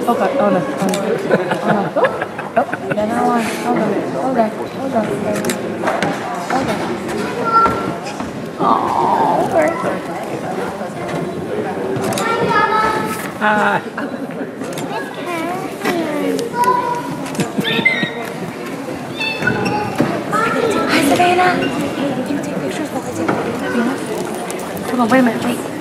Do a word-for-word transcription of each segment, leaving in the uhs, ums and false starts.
Okay, oh no, oh no. Oh no. Oh, then I want. Okay, okay, okay. Okay. Oh, okay. Hi. Hi, Savannah. Hey, can you take pictures while I take pictures? Hold on, wait a minute, wait.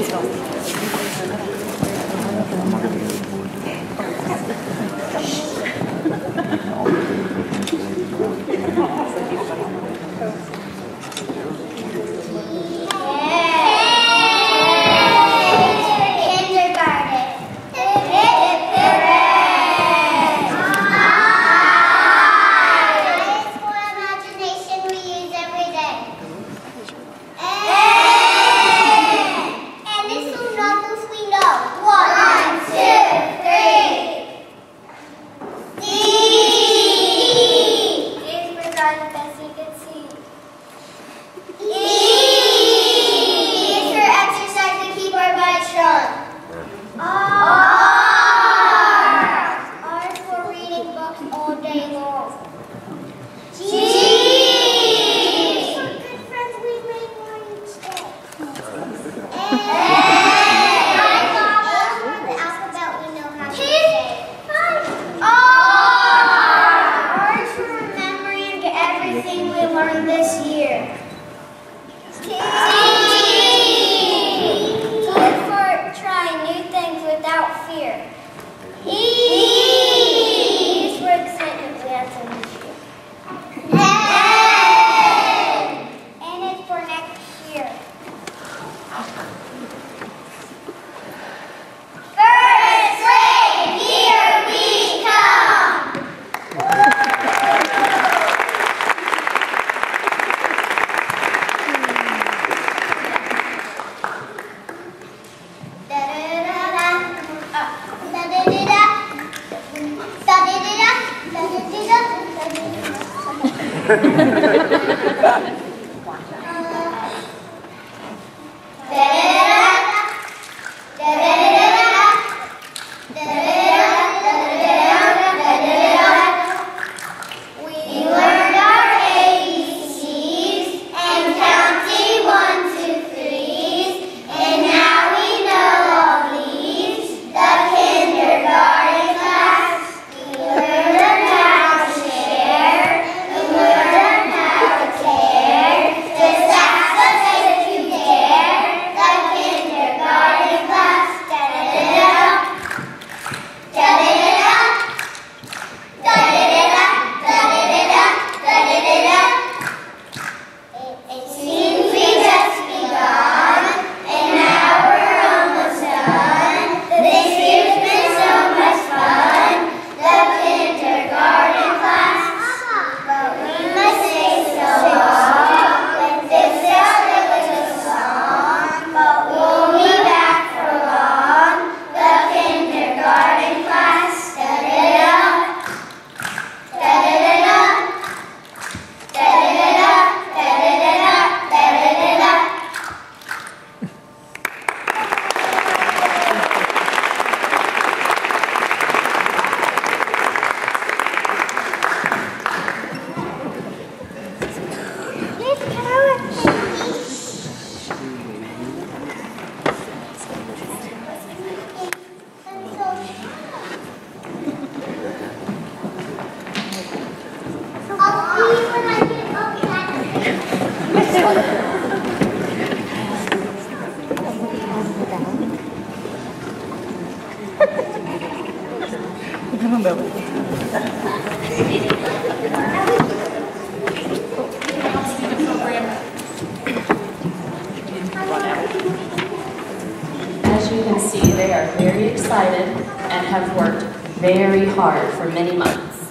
As you can see, they are very excited and have worked very hard for many months.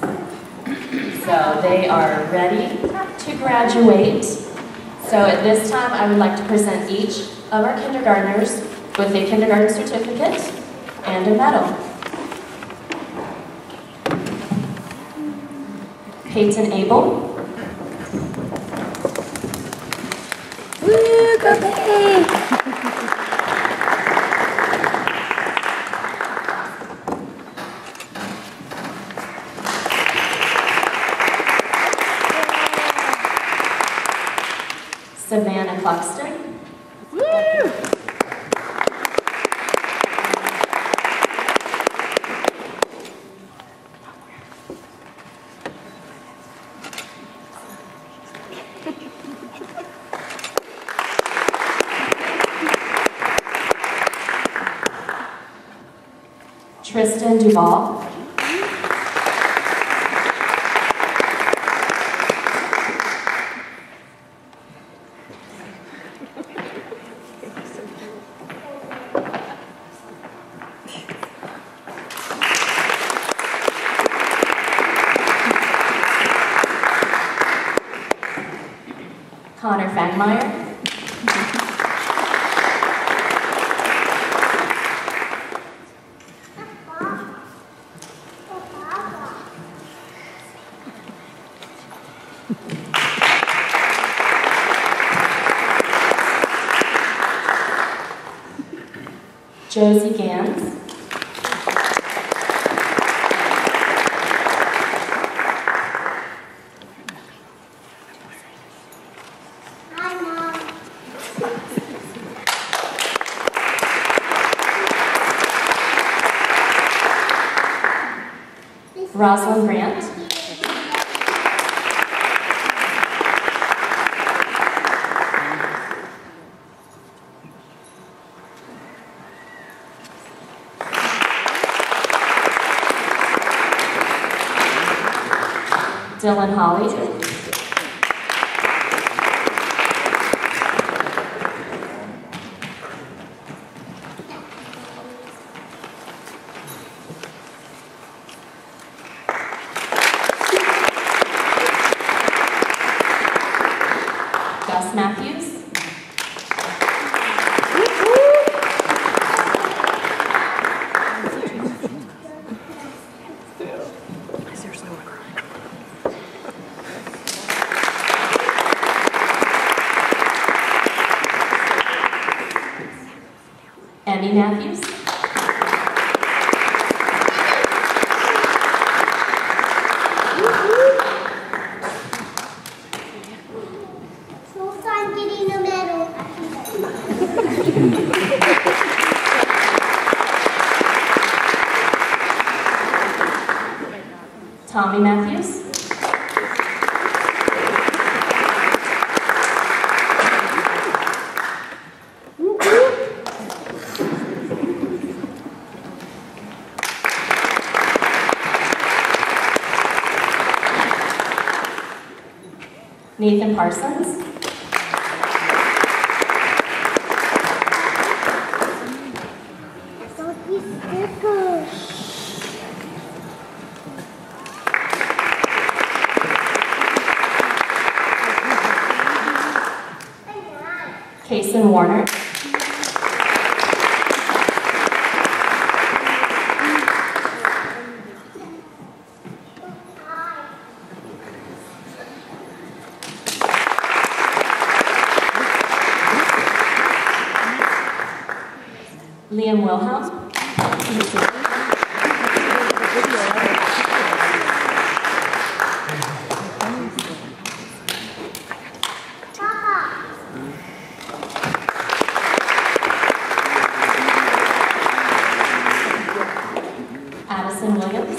So they are ready to graduate. So at this time, I would like to present each of our kindergartners with a kindergarten certificate and a medal. Peyton Abel. Woo, go Pey! Cluxton. Woo! Tristan Duval. Connor Fangmeyer. Josie Gans. Hi, Mom. Rosalind Grant. Dylan Holly. Gus Matthews. Emmy Matthews. So fun getting a medal. Tommy Matthews. Nathan Parsons. Salty stickers. Kason Warner. Liam Wilhelm. Papa. Addison Williams.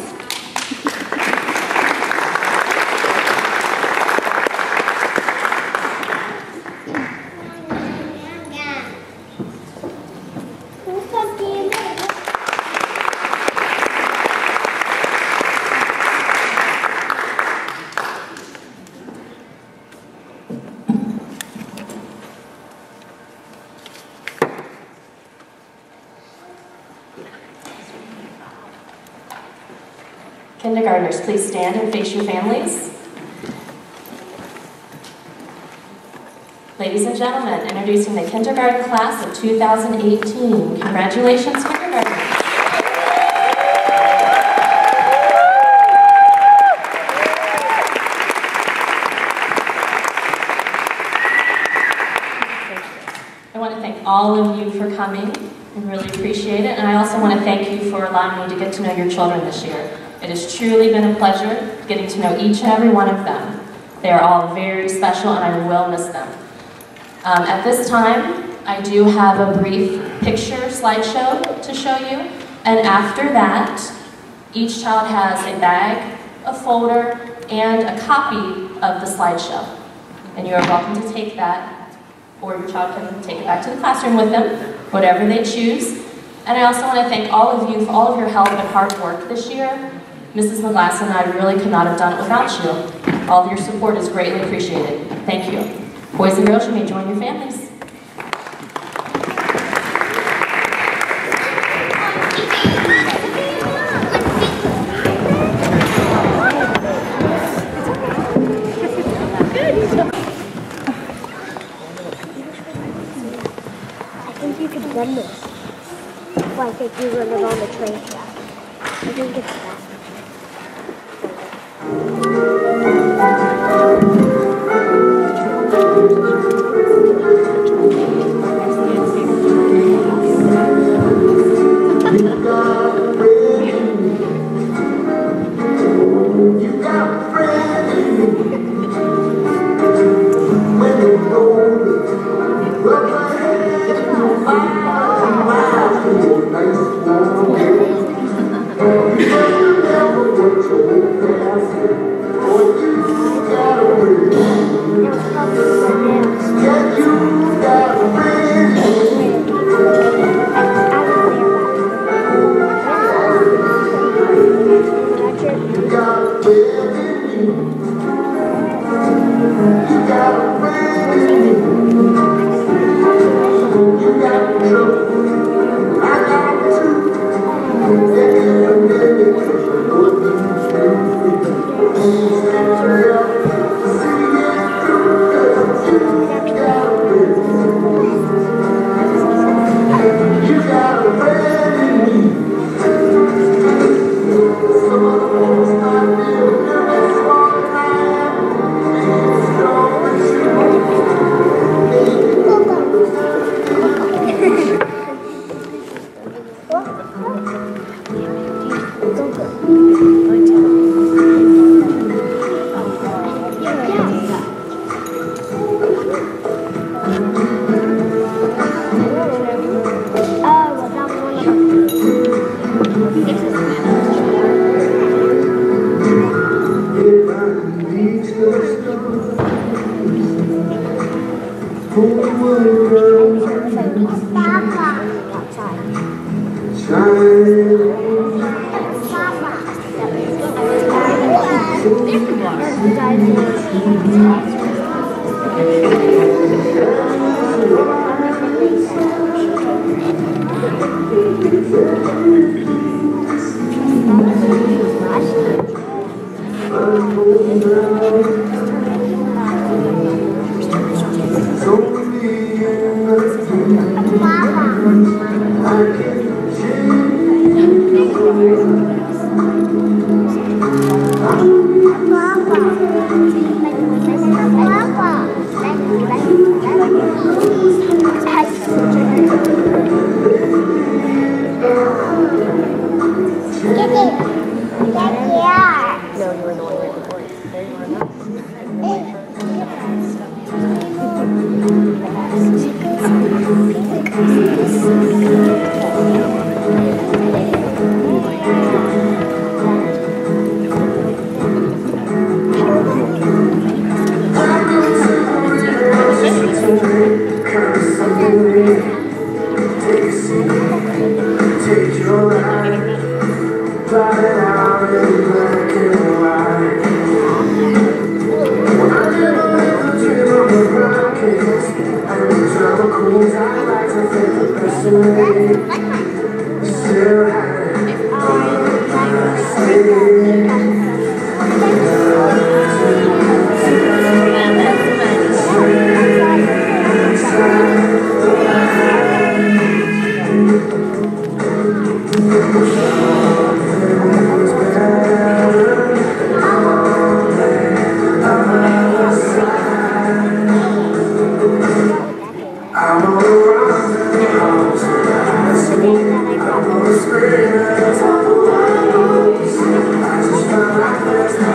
Kindergartners, please stand and face your families. Ladies and gentlemen, introducing the kindergarten class of two thousand eighteen. Congratulations, kindergartners. I want to thank all of you for coming. I really appreciate it. And I also want to thank you for allowing me to get to know your children this year. It has truly been a pleasure getting to know each and every one of them. They are all very special and I will miss them. Um, at this time, I do have a brief picture slideshow to show you, and after that, each child has a bag, a folder, and a copy of the slideshow. And you are welcome to take that, or your child can take it back to the classroom with them, whatever they choose. And I also want to thank all of you for all of your help and hard work this year. Missus McGlass and I really could not have done it without you. All of your support is greatly appreciated. Thank you. Boys and girls, you may join your families. I think you could run this. Like if you run it on the train track. I think it's that.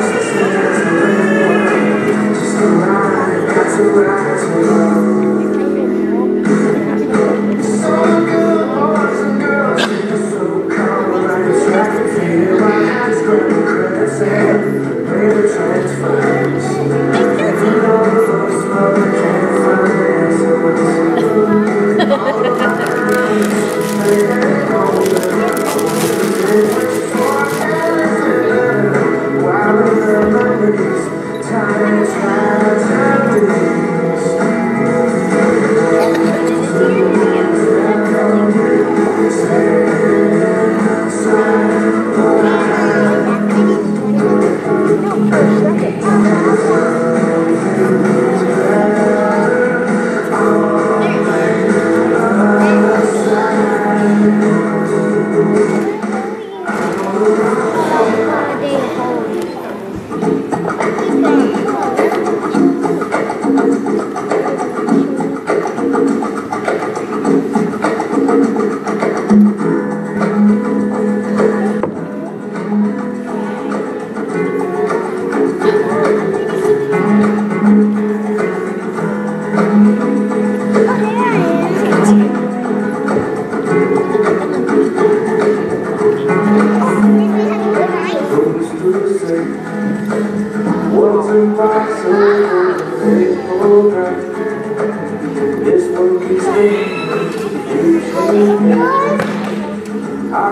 Just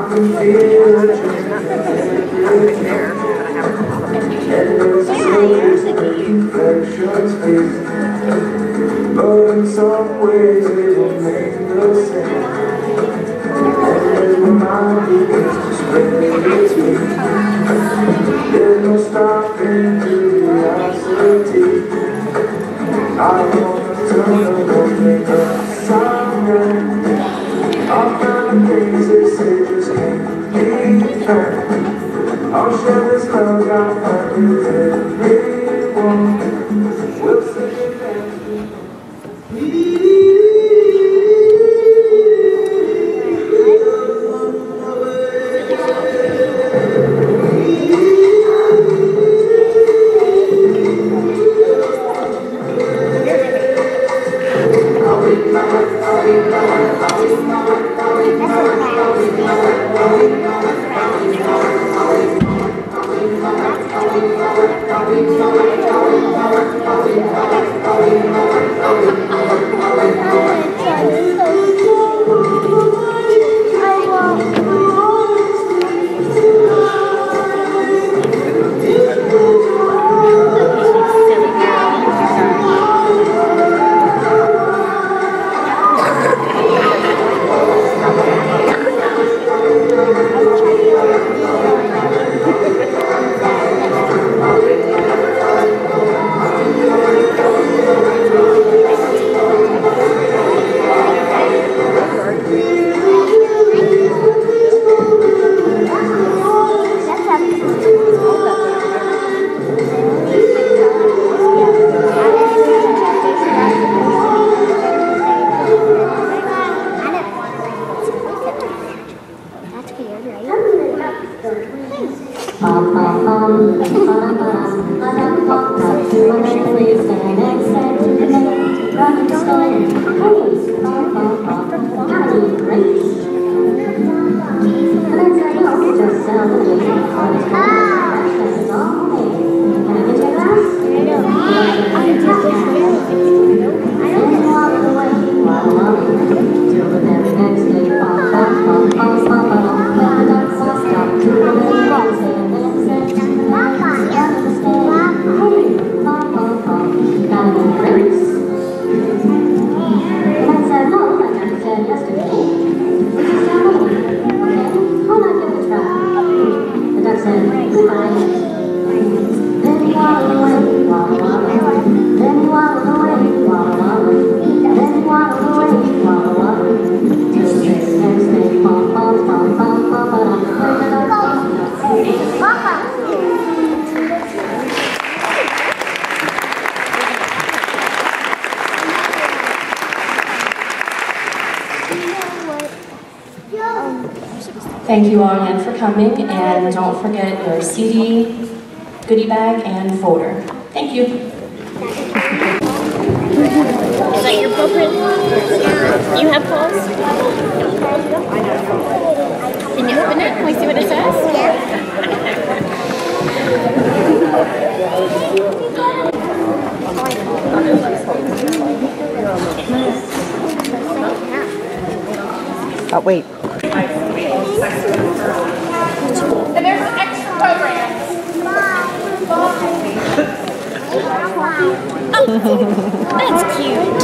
can feel the change everything. And there's slowly reflections fade, but in some ways it will make the same. And as my mind begins to spread its wings, there's no stopping curiosity. I wanna turn the whole thing upside down. All kind of things they say just can't be found. I'll share this love I find with everyone. We'll sing it dance. Thank you all again for coming, and don't forget your C D, goodie bag, and folder. Thank you. Is that your appropriate? You have pulse? Can you open it? Can we see what it says? Oh, wait. And there's an extra program. Oh, that's cute.